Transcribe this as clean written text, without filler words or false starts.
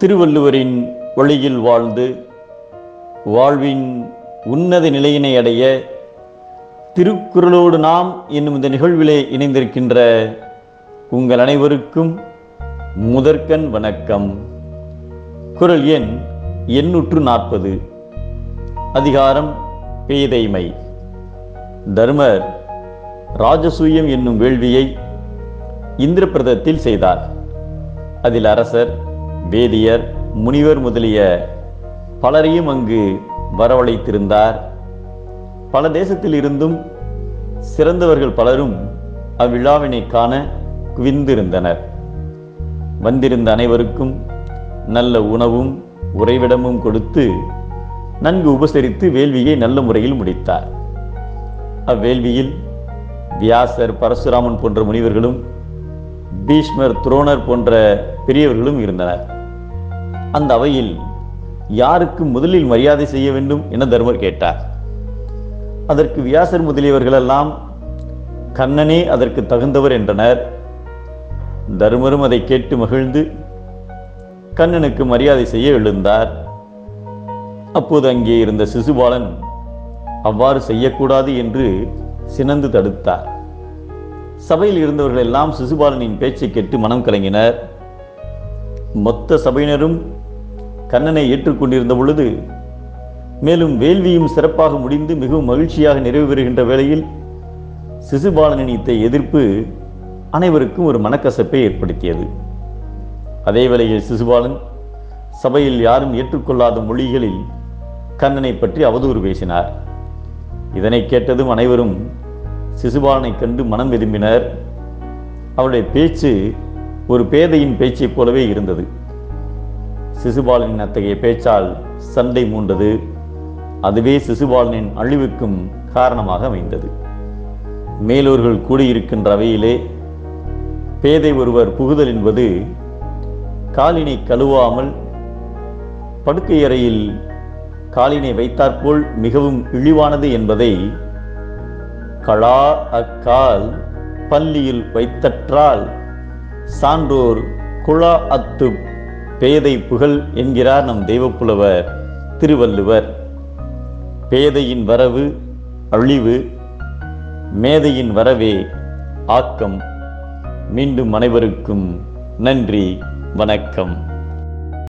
திருவள்ளுவரின் வழியில் வாழ்ந்து வாழ்வின் உன்னத நிலையினை அடைய திருக்குறளோடு நாம் என்னும் இந்த நிகழ்விலே இணைந்திருக்கின்ற உங்கள் அனைவருக்கும் முதற்கண் வணக்கம். குறள் எண் 840. அதிகாரம் பேதைமை. தர்மர் ராஜசூயம் என்னும் வேள்வியை இந்திரபிரதத்தில் செய்தார். அதில் அரசர், வேதியர், முனிவர் முதலிய பலரையும் அங்கு வரவழைத்திருந்தார். பல தேசத்தில் இருந்தும் சிறந்தவர்கள் பலரும் அவ்விழாவினை காண குவிந்திருந்தனர். வந்திருந்த அனைவருக்கும் நல்ல உணவும் உறைவிடமும் கொடுத்து நன்கு உபசரித்து வேள்வியை நல்ல முறையில் முடித்தார். அவ்வேள்வியில் வியாசர், பரசுராமன் போன்ற முனிவர்களும் பீஷ்மர், துரோணர் போன்ற பெரியவர்களும் இருந்தனர். அந்த அவையில் யாருக்கு முதலில் மரியாதை செய்ய வேண்டும் என தர்மர் கேட்டார். அதற்கு வியாசர் முதலியவர்களெல்லாம் கண்ணனே அதற்கு தகுந்தவர் என்றனர். தர்மரும் அதை கேட்டு மகிழ்ந்து கண்ணனுக்கு மரியாதை செய்ய எழுந்தார். அப்போது அங்கே இருந்த சிசுபாலன் அவ்வாறு செய்யக்கூடாது என்று சினந்து தடுத்தார். சபையில் இருந்தவர்கள் எல்லாம் சிசுபாலனின் பேச்சை கேட்டு மனம் கலங்கினர். மொத்த சபையினரும் கண்ணனை ஏற்றுக்கொண்டிருந்த பொழுது, மேலும் வேள்வியும் சிறப்பாக முடிந்து மிகவும் மகிழ்ச்சியாக நிறைவு பெறுகின்ற வேளையில் சிசுபாலனின் இத்தகைய எதிர்ப்பு அனைவருக்கும் ஒரு மனக்கசப்பை ஏற்படுத்தியது. அதே வேளையில் சிசுபாலன் சபையில் யாரும் ஏற்றுக்கொள்ளாத மொழிகளில் கண்ணனை பற்றி அவதூறு பேசினார். இதனை கேட்டதும் அனைவரும் சிசுபாலனை கண்டு மனம் விரும்பினர். அவருடைய பேச்சு ஒரு பேதையின் பேச்சைப் போலவே இருந்தது. சிசுபாலனின் அத்தகைய பேச்சால் சண்டை மூண்டது. அதுவே சிசுபாலனின் அழிவுக்கும் காரணமாக அமைந்தது. மேலோர்கள் கூடியிருக்கின்ற அவையிலே பேதை ஒருவர் புகுதல் என்பது காலினை கழுவாமல் படுக்கை அறையில் காலினை வைத்தாற்போல் மிகவும் இழிவானது என்பதை களா அக்கால் பள்ளியில் வைத்தற்றால் சான்றோர் குழா அத்து பேதை புகழ் என்கிறார் நம் தெய்வப்புலவர் திருவள்ளுவர். பேதையின் வரவு அழிவு, மேதையின் வரவே ஆக்கம். மீண்டும் அனைவருக்கும் நன்றி, வணக்கம்.